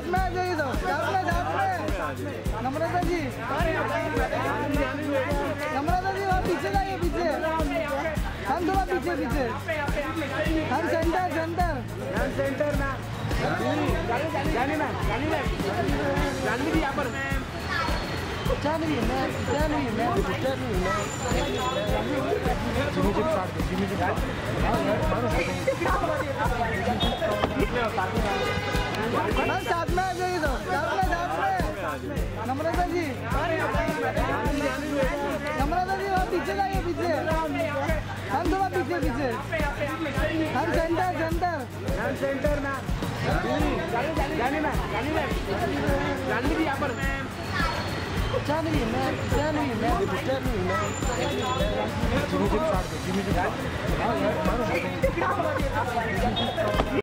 में आ जाइए, तो साथ में नम्रता जी, नम्रता जी वहाँ पीछे जाइए, पीछे हम थोड़ा पीछे हम सेंटर ना जानवी जी यहाँ पर जानवी मैम साथ में आ जाइए, तो साथ में नम्रता जी वहाँ पीछे जाइए, पीछे हम थोड़ा पीछे हम सेंटर ना जानवी जी यहाँ पर जानवी मैम